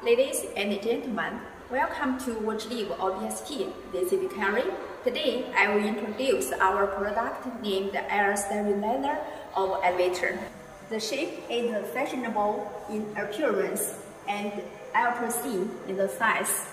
Ladies and gentlemen, welcome to WatchLive OBST. This is Carrie. Today, I will introduce our product named Air Sterilizer of Elevator. The shape is fashionable in appearance and ultra thin in the size.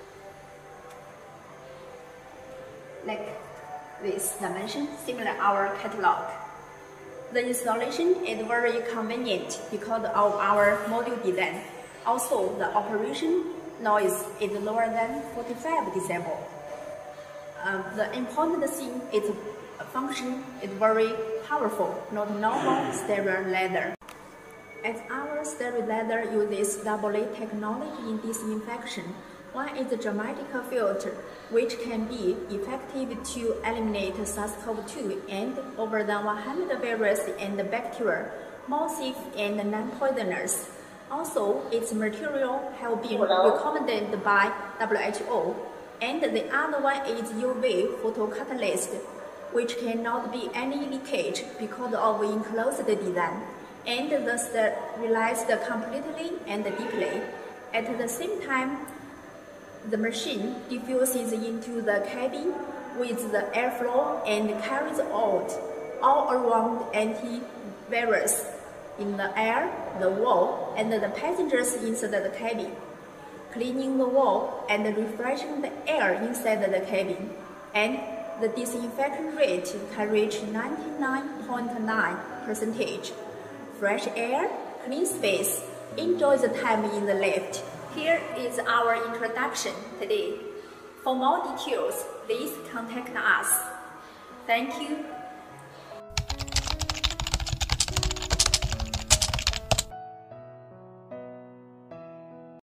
Like this dimension, similar our catalog. The installation is very convenient because of our module design. Also, the operation noise is lower than 45 decibel. The important thing is function is very powerful, not normal sterilizer. As our sterilizer uses AA technology in disinfection, one is a dramatic filter, which can be effective to eliminate SARS-CoV-2 and over than 100 viruses and bacteria, more safe and non-poisonous. Also, its material have been recommended by WHO. And the other one is UV photocatalyst, which cannot be any leakage because of enclosed design, and the sterilized completely and deeply. At the same time, the machine diffuses into the cabin with the airflow and carries out all around antivirus in the air, the wall, and the passengers inside the cabin, cleaning the wall and refreshing the air inside the cabin. And the disinfection rate can reach 99.9%. Fresh air, clean space, enjoy the time in the lift. Here is our introduction today. For more details, please contact us. Thank you.